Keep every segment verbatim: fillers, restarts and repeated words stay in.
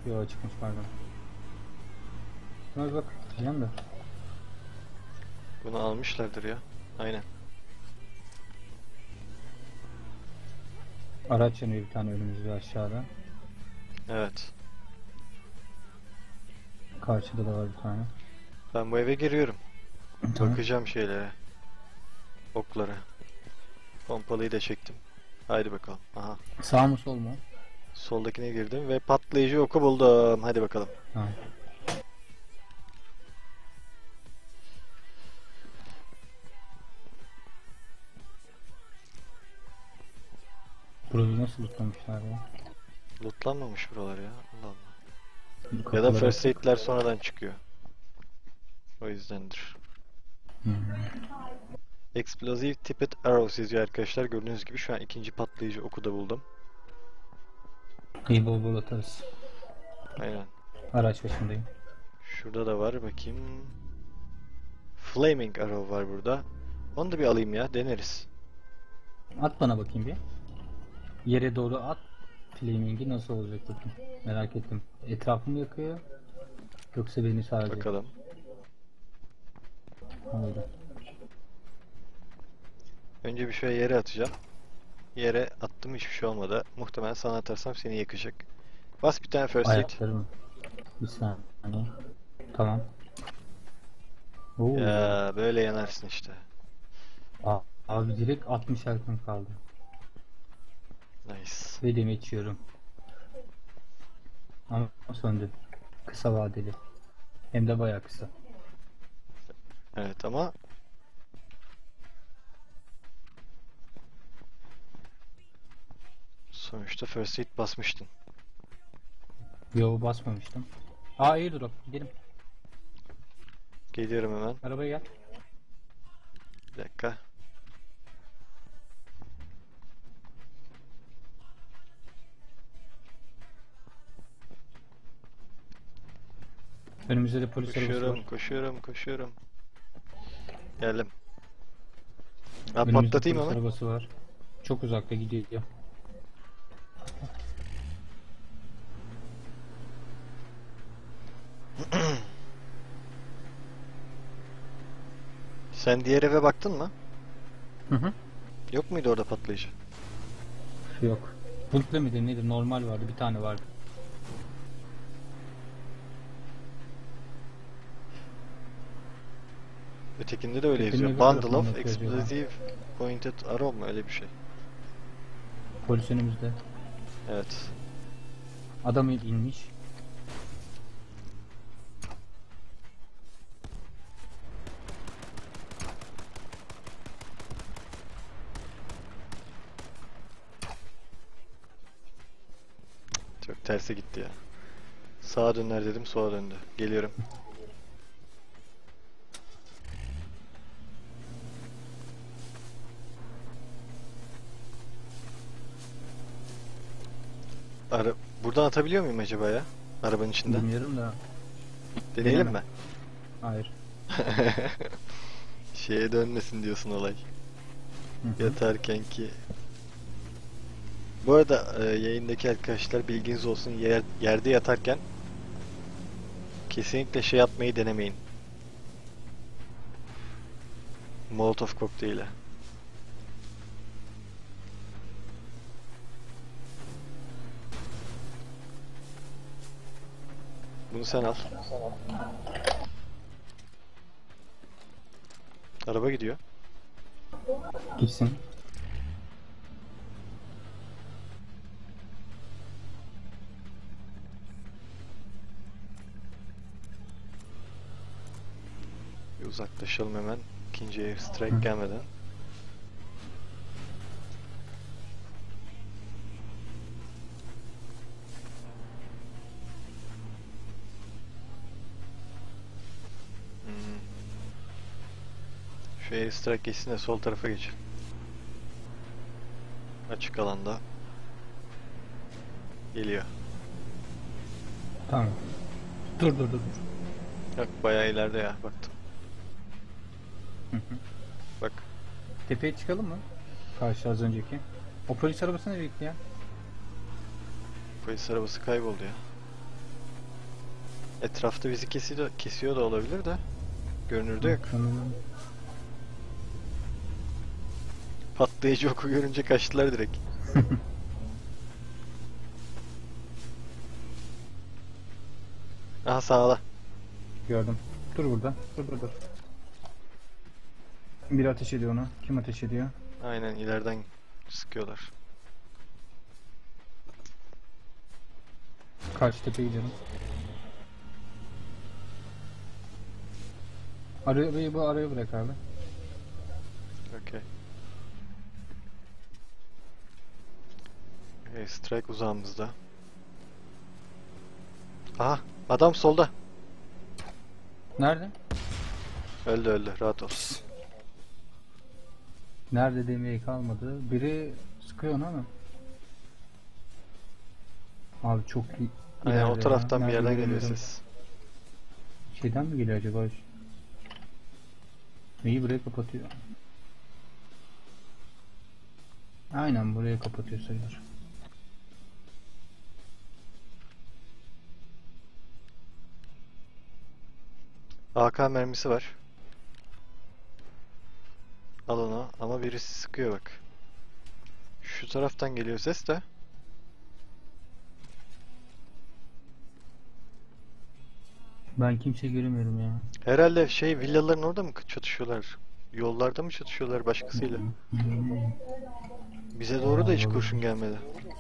Yo çıkmış pardon. Bak bak diyeceğim de. Bunu almışlardır ya. Aynen. Araç yanıyor bir tane önümüzde aşağıda. Evet. Karşıda da var bir tane. Ben bu eve giriyorum. Tamam. Bakacağım şeylere. Oklara. Pompalıyı da çektim. Haydi bakalım. Aha. Sağ mı sol mu? Soldakine girdim ve patlayıcı oku buldum. Hadi bakalım. Tamam. Burayı nasıl tutmamışlar ya? Lootlanmamış buralar ya. Allah Allah. Ya da Kapıları- first aid'ler sonradan çıkıyor. O yüzdendir. Hmm. Explosive Tipped Arrows yazıyor arkadaşlar. Gördüğünüz gibi şu an ikinci patlayıcı oku da buldum. İyi bol bol atarız. Aynen. Araç başındayım. Şurada da var bakayım. Flaming Arrow var burada. Onu da bir alayım ya. Deneriz. At bana bakayım bir. Yere doğru at. Flaming'i nasıl olacak bakayım. Merak ettim. Etrafımı yakıyor. Yoksa beni sadece. Bakalım. Öyle. Önce bir şöyle yere atacağım. Yere attım, hiçbir şey olmadı. Muhtemelen sana atarsam seni yakacak. Bas bir tane first aid. Ayaklarım. Bir saniye. Tamam. Oo. Ya böyle yanarsın işte. Aa, abi direkt altmış elkim kaldı. Nice. Ve deme içiyorum. Ama söndü. Kısa vadeli. Hem de bayağı kısa. Evet ama sonuçta first aid basmıştın. Yo basmamıştım. Aa iyi dur gidelim. Geliyorum hemen. Arabaya gel. Bir dakika. Önümüzde de polis arabası Koşuyorum, var. koşuyorum, koşuyorum. Geldim. Ha, Önümüzde patlatayım polis hemen. arabası var. Çok uzakta gidiyor. Sen diğer eve baktın mı? Hı hı. Yok muydu orada patlayıcı? Yok. Bulutlu midir nedir? Normal vardı. Bir tane vardı. Ötekinde de öyle Ötekinin yazıyor. öbür Bundle tarafından of atıyor acaba. Explosive Pointed Arrow mu, öyle bir şey. Polis önümüzde. Evet. Adam inmiş. Çok terse gitti ya. Sağa döner dedim, sola döndü. Geliyorum. Ara Buradan atabiliyor muyum acaba ya? Arabanın içinden. Bilmiyorum da. Deneyelim Deneme. mi? Hayır. Şeye dönmesin diyorsun olay. Hı hı. Yatarken ki. Bu arada e, yayındaki arkadaşlar bilginiz olsun, yer, yerde yatarken kesinlikle şey yapmayı denemeyin. Molotov kokteyli. Bunu sen al. Araba gidiyor. Gitsin. Bir uzaklaşalım hemen. İkinci airstrike Hı. gelmeden. Hmm. Şu airstrike geçsin de sol tarafa geçelim. Açık alanda. Geliyor. Tamam. Dur dur dur. dur. Yok, bayağı ileride ya, baktım. Hı hı. Bak. Tepeye çıkalım mı? Karşı az önceki. O polis arabası nereye gitti ya? Polis arabası kayboldu ya. Etrafta bizi kesiyor, kesiyor da olabilir de. Görünürde yok. Sanırım. Patlayıcı oku görünce kaçtılar direkt. Aha sağda. Gördüm. Dur burada. Dur dur dur. Biri ateş ediyor ona. Kim ateş ediyor? Aynen ileriden sıkıyorlar. Karşı tepeye gidelim. Arabayı bu araya bırak abi. Okey. Okay, strike uzağımızda. Aha adam solda. Nerede? Öldü öldü rahat ol. Nerede demeye kalmadı. Biri sıkıyor ona mı? Abi çok iyi. Aynen o ileride taraftan ya. bir Nerede yerden geliyor bilmiyorum. ses. Şeyden mi geliyor acaba? Neyi buraya kapatıyor? Aynen buraya kapatıyor sayılır. A K mermisi var. Al onu ama birisi sıkıyor bak. Şu taraftan geliyor ses de. Ben kimse göremiyorum ya. Herhalde şey villaların orada mı çatışıyorlar? Yollarda mı çatışıyorlar başkasıyla? Bize doğru da hiç kurşun gelmedi.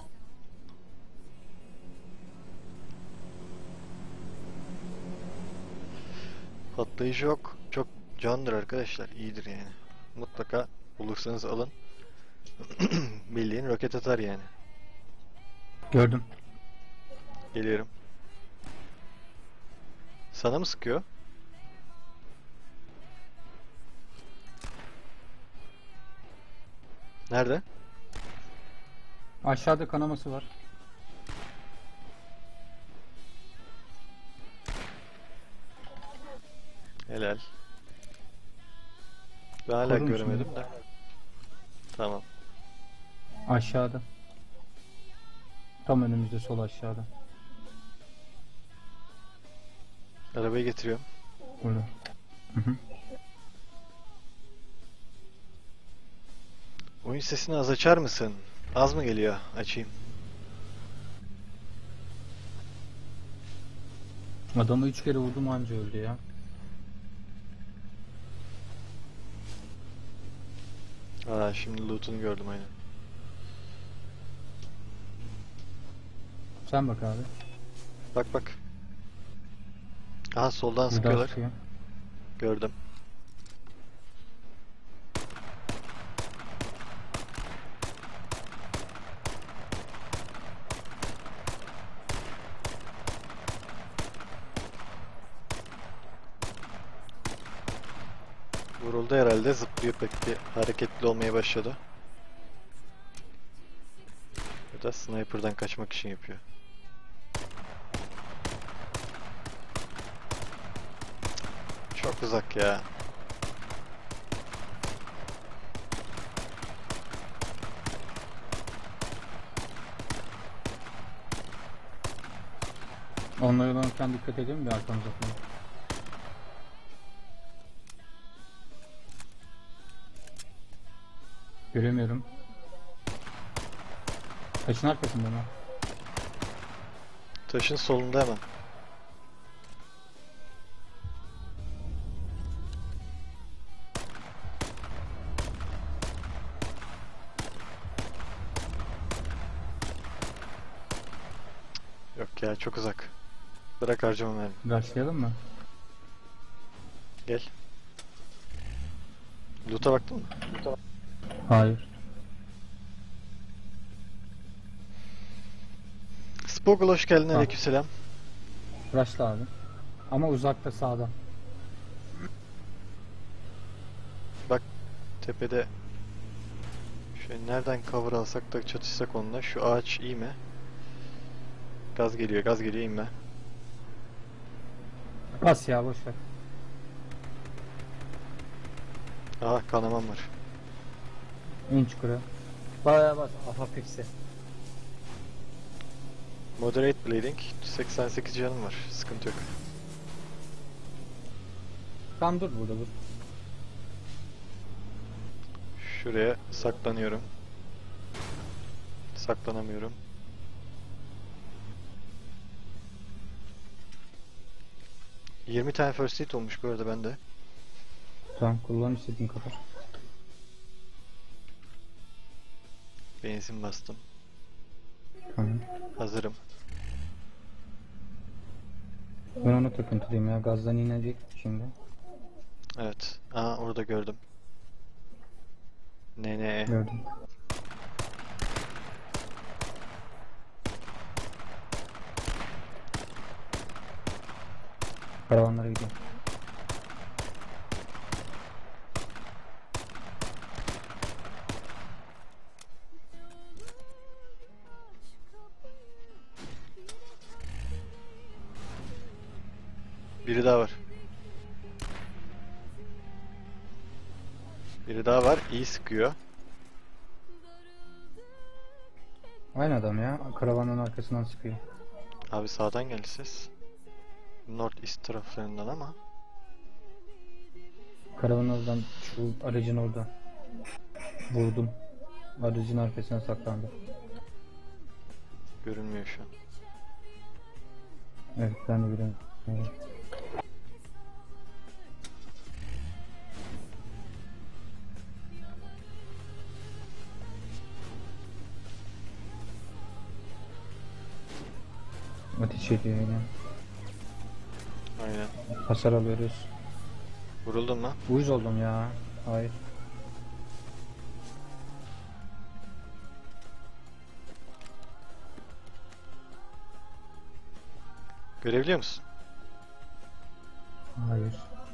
Patlayıcı yok. Çok candır arkadaşlar. İyidir yani. Mutlaka bulursanız alın. Bildiğin roket atar yani. Gördüm. Geliyorum. Sana mı sıkıyor? Nerede? Aşağıda kanaması var. Helal. Ben hala Korun göremedim şimdi. de. Tamam. Aşağıda. Tam önümüzde sol aşağıda. Arabayı getiriyorum. Burada. Hı hı. Oyun sesini az açar mısın? Az mı geliyor? Açayım. Adamı üç kere vurdum anca öldü ya. Aa şimdi loot'unu gördüm aynen. Sen bak abi. Bak bak. Aha soldan Buradan sıkıyorlar. sıkıyor. Gördüm. Vuruldu herhalde. Zıplıyor pek bir hareketli olmaya başladı. Ya da sniper'dan kaçmak için yapıyor. Çok uzak ya. Onlara dönerken dikkat edin bir arkamıza falan. Göremiyorum. Taşın arkasında mı? Taşın solunda hemen. Yok ya çok uzak. Bırak harcama mermi. Başlayalım mı? Gel. Loot'a baktın mı? Hayır. Spoggle hoş geldin. Ha. Aleykümselam. Rush'la abi. Ama uzakta sağda. Tepede şöyle nereden cover alsak da çatışsak onunla. Şu ağaç iyi mi? Gaz geliyor, gaz geliyor, inme. Bas ya boşver. Aha kanamam var. İn çukura. Bayağı bas. Hafifse. Moderate bleeding. seksen sekiz canım var. Sıkıntı yok. Tamam dur burada dur. Şuraya saklanıyorum. Saklanamıyorum. yirmi tane first aid olmuş bu arada bende. Tamam kullan istediğin kadar. Benzin bastım. Tamam. Hazırım. Ben ona takıntılıyım ya. Gazdan inecek şimdi. Evet. Aa orada gördüm. Ne ne? Gördüm. Karavanlara gidiyor. Biri daha var. Biri daha var. İyi sıkıyor. Aynı adam ya. Karavanın arkasından sıkıyor. Abi sağdan geldi ses. North East taraflarından ama. Karavanın oradan, şu aracın orada. Vurdum. Aracın arkasına saklandı. Görünmüyor şu an. Evet ben de biliyorum. Evet. Ateş ediyor yine. Aynen. Hasar alıyoruz. Vuruldun mu? Uyuz oldum ya. Hayır. Görebiliyor musun? Hayır.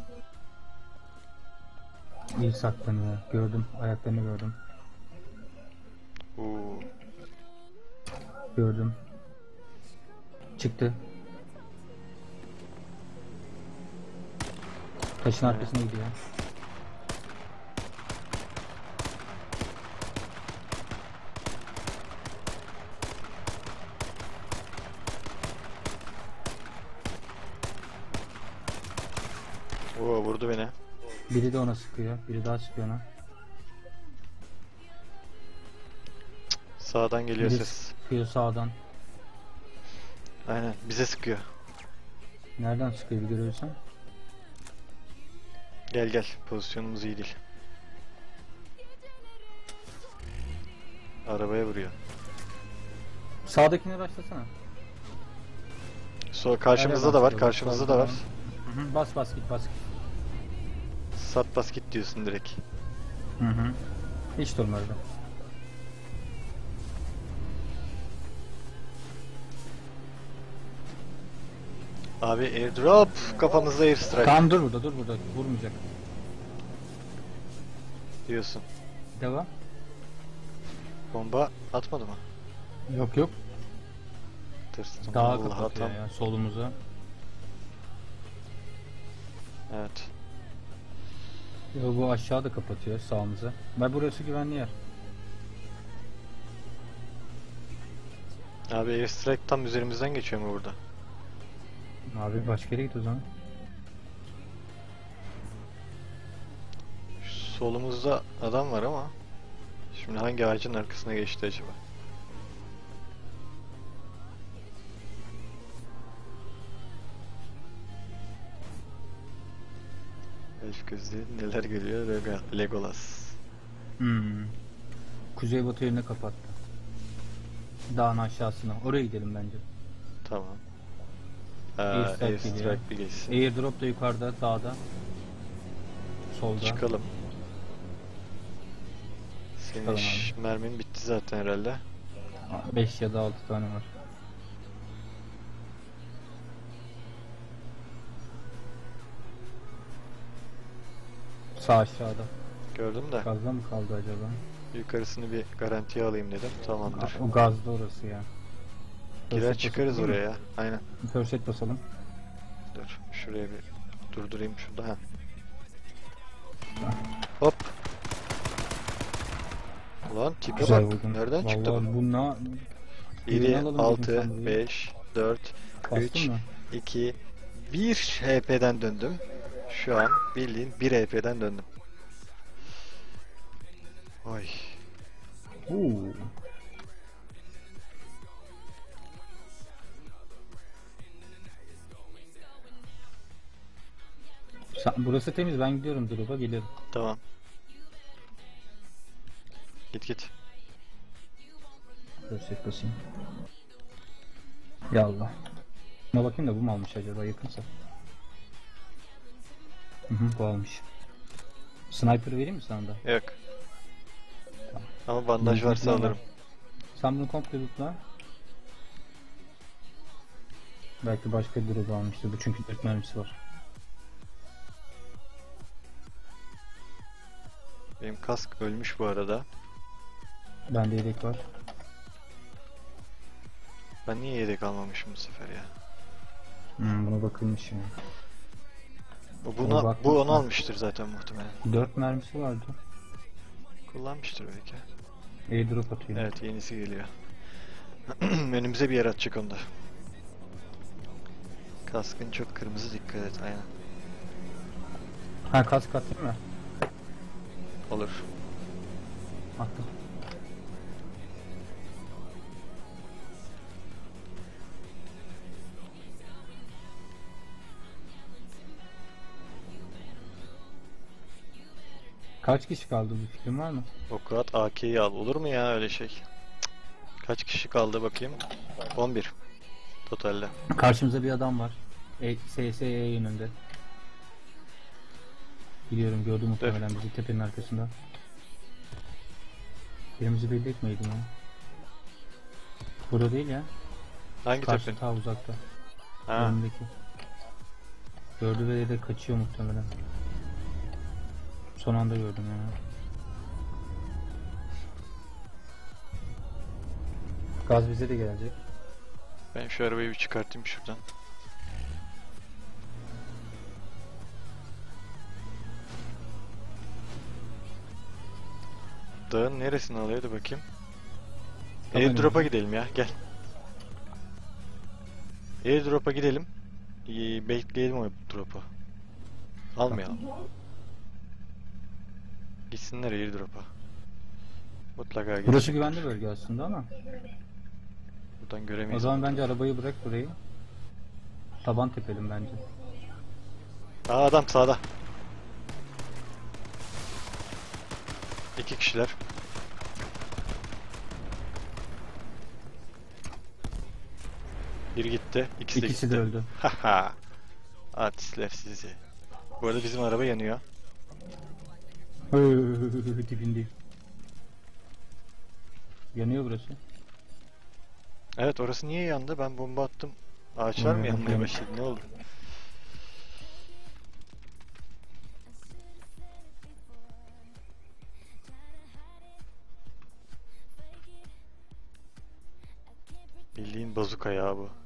İyi saklanıyor. Gördüm. Ayaklarını gördüm. Oo. Gördüm. Çıktı. Taşın Evet. arkasına gidiyor. Oo vurdu beni. Biri de ona sıkıyor. Biri daha sıkıyor ona. Sağdan geliyor Biri ses. sıkıyor sağdan. Aynen bize sıkıyor. Nereden sıkıyor bir görüyorsan? Gel gel. Pozisyonumuz iyi değil. Arabaya vuruyor. Sağdakine başlasana. So karşımızda da var. Karşımızda da var. Hı hı. Bas bas git bas git. Sat bas git diyorsun direkt. Hı hı. Hiç durma öyle. Abi airdrop. Kafamızda airstrike Tamam dur burada dur burada. Vurmayacak. diyorsun. Devam. Bomba atmadı mı? Yok yok. Tırstım. Dağa Vallahi kapatıyor atam. ya solumuza. Evet. Yo, bu aşağıda kapatıyor sağımıza. Ben burası güvenli yer. Abi airstrike tam üzerimizden geçiyor mu burada? Abi başka yere git o zaman. Solumuzda adam var ama şimdi hangi ağacın arkasına geçti acaba? Elf gözü neler geliyor? Lega- Legolas. Hmm. Kuzeybatı yönüne kapattı. Dağın aşağısına. Oraya gidelim bence. Tamam. Ee, Airstrike airstrike geliyor. bir geçsin. Airdrop da yukarıda dağda. Solda. Çıkalım. Senin Çıkalım iş, mermin bitti zaten herhalde. beş ya da altı tane var. Sağ aşağıda. Gördüm de Gazda mı kaldı acaba? yukarısını bir garantiye alayım dedim. Tamamdır. O gazda orası ya. Girer First aid çıkarız basalım oraya değil ya. Aynen. mi? First aid basalım. Dur. Şuraya bir durdurayım şurada. Ha. Hop. Ulan tipe Güzel bak. vurdun. Nereden çıktı bu? Vallahi bu ne? yedi, Birini alalım dedim altı, sandım. beş, dört, Bastın üç, mı? iki, bir H P'den döndüm. Şu an bildiğin bir E P'den döndüm. Oy. Oo. Sa- Burası temiz, ben gidiyorum drop'a, gelirim. Tamam. Git git. Reset basayım. Ya Allah. Buna bakayım da bu mu almış acaba, yakınsa. Hı hı, bu almış. Sniper vereyim mi sana da? Yok. Ama bandaj Bunu varsa lootla alırım. var. Sen bunu komple lootla. Belki başka bir drop almıştır. Bu çünkü dört mermisi var. Benim kask ölmüş bu arada. Bende yedek var. Ben niye yedek almamışım bu sefer ya? Hmm, buna bakılmış yani. Bu, Ona buna, bakmak bu onu lazım. almıştır zaten muhtemelen. dört mermisi vardı. Kullanmıştır belki. Airdrop atıyor. Evet, yenisi geliyor. Önümüze bir yer atacak onda. Kaskın çok kırmızı, dikkat et, aynen. Ha, kask attın mı? Olur. Attım. Kaç kişi kaldı, bir fikrin var mı? Okuat A K'yi al. Olur mu ya öyle şey? Cık. Kaç kişi kaldı bakayım? on bir. Totalde. Karşımıza bir adam var. E, S S E yönünde. Biliyorum, gördüm muhtemelen bizi tepenin arkasında. Yerimizi belli etmeyelim ya. Burada değil ya. Hangi Karşı tepe? ta uzakta. Ha, Önündeki. Gördü ve de kaçıyor muhtemelen. Son anda gördüm ya. Gaz bize de gelecek. ben şu arabayı bir çıkartayım şuradan. Dağın neresini alıyordu bakayım? Tamam, Airdrop'a önümüzde. gidelim ya, gel. Airdrop'a gidelim. İyi, bekleyelim o drop'u. Almayalım. Gitsinler airdrop'a. Mutlaka Burası gelecekler. güvenli bölge aslında ama. Buradan O göremeyiz. zaman bence arabayı bırak burayı. Taban tepelim bence. Aa, adam sağda. İki kişiler. Biri gitti. İkisi de İkisi gitti. de öldü. Haha. Artistler sizi. Bu arada bizim araba yanıyor. Dibindeyim. Yanıyor burası. Evet, orası niye yandı? Ben bomba attım. Ağaçlar mı Hmm, yanmaya bakıyorum. başladı? Ne oldu? Bildiğin bazuka ya bu.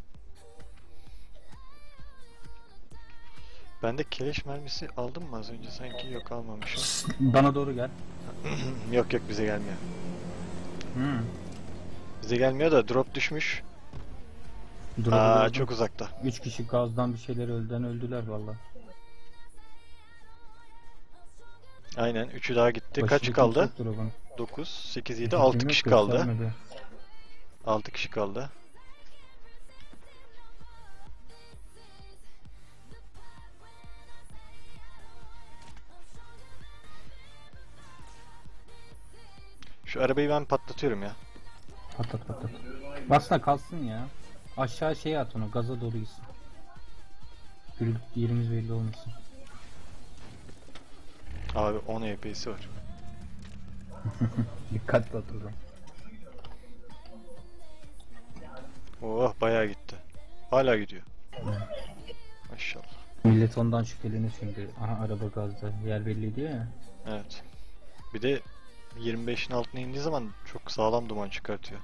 Ben de keleş mermisi aldım mı az önce? Sanki yok, almamışım. Bana doğru gel. Yok yok, bize gelmiyor. Hmm. Bize gelmiyor da drop düşmüş. Drop'u Aa, gördüm. çok uzakta. Üç kişi gazdan bir şeyler öldüren öldüler valla. Aynen, üçü daha gitti. Kaç Başındaki kaldı? çok drop'un. dokuz, sekiz, yedi, Fikrim altı yok, kişi kaldı. göstermedi. altı kişi kaldı. Şu arabayı ben patlatıyorum ya. Patlat patlat. Aslında kalsın ya. Aşağı şeye at onu, gaza doğru gitsin. Yürüdük, yerimiz belli olmasın. Abi on E P'si var. Dikkatli at o zaman. Oh, bayağı gitti. Hala gidiyor. Maşallah. Millet ondan şüphelenir şimdi. Aha, araba gazda. Yer belli diyor ya. Evet. Bir de yirmi beşin altına indiği zaman çok sağlam duman çıkartıyor.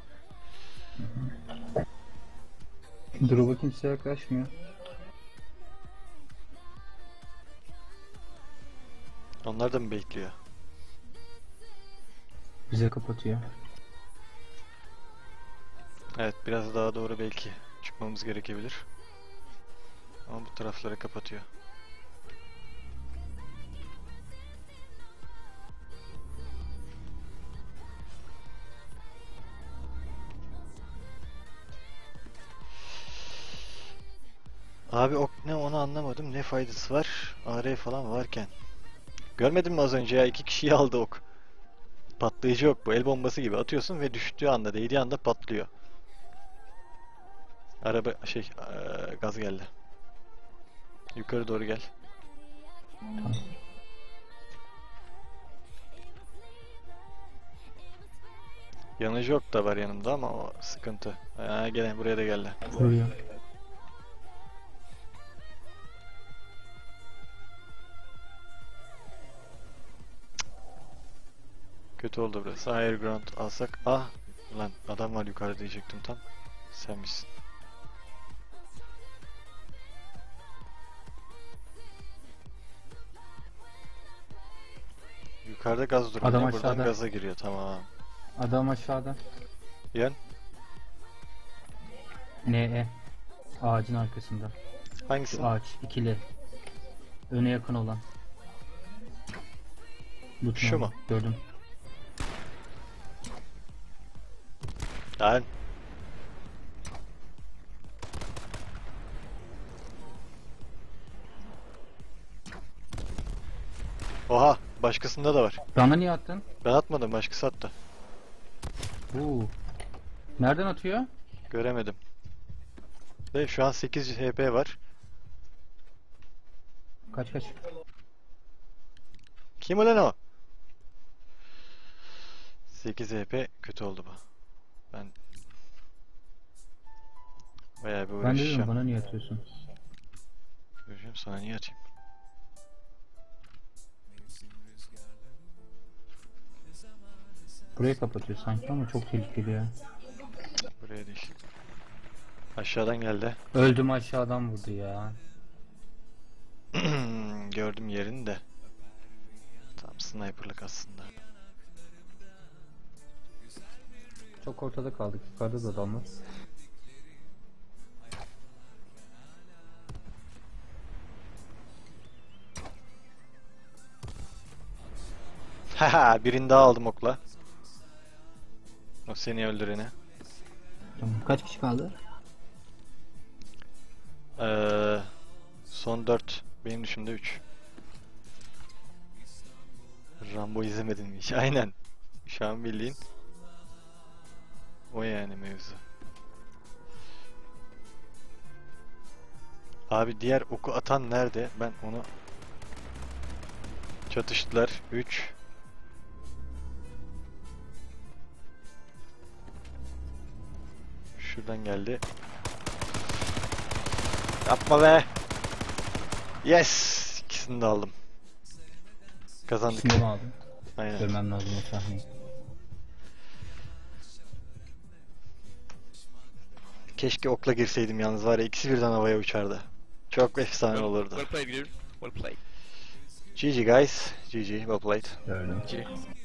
Drop'a kimse yaklaşmıyor. Onlar da mı bekliyor? Bize kapatıyor. Evet, biraz daha doğru belki çıkmamız gerekebilir. Ama bu tarafları kapatıyor. Abi ok ne onu anlamadım. Ne faydası var? A R falan varken. Görmedin mi az önce ya? İki kişiyi aldı ok. Patlayıcı ok bu. El bombası gibi atıyorsun ve düştüğü anda, değdiği anda patlıyor. Araba şey eee, gaz geldi. Yukarı doğru gel. Tamam. Yanıcı ok da var yanımda ama o sıkıntı. Ha, gene buraya da geldi. Vuruyor. Kötü oldu burası. Higher ground alsak. Ah! Lan adam var yukarıda diyecektim tam. Sen misin? Yukarıda gaz duruyor. Adam Buradan aşağıda. gaza giriyor. Tamam. Adam aşağıda. Yan. N E. Ağacın arkasında. Hangisi? Şu ağaç ikili. Öne yakın olan. Bu Şu mu? Gördüm. Lan. Oha! Başkasında da var. Bana niye attın? Ben atmadım. Başkası attı. Uuu. Nereden atıyor? Göremedim. Ve şu an sekiz H P var. Kaç kaç. Kim ulan o? sekiz H P kötü oldu bu. Ben bayağı bir Ben de dedim uğraşacağım. bana niye atıyorsun? Göreceğim sana niye atayım? Burayı kapatıyor sanki ama çok tehlikeli ya. Buraya değil. Aşağıdan geldi. Öldüm aşağıdan vurdu ya. Gördüm yerini de. Tam sniperlık aslında. Çok ortada kaldık. Yukarıda da adamlar. Haha birini daha aldım okla. O seni öldüreni. Tamam. Kaç kişi kaldı? Ee, son dört. Benim dışımda üç. Rambo izlemedin mi hiç? Aynen. Şu an bildiğin. O yani mevzu. Abi diğer oku atan nerede? Ben onu... Çatıştılar. üç. Şuradan geldi. Yapma be. Yes. İkisini de aldım. Kazandık. Şimdi mi aldın? Aynen. Görmem lazım o sahneyi. Keşke okla girseydim yalnız var ya ikisi birden havaya uçardı. Çok efsane Well, olurdu. well played, dude. Well played. G G guys. G G. Well played. Gördüm. G G.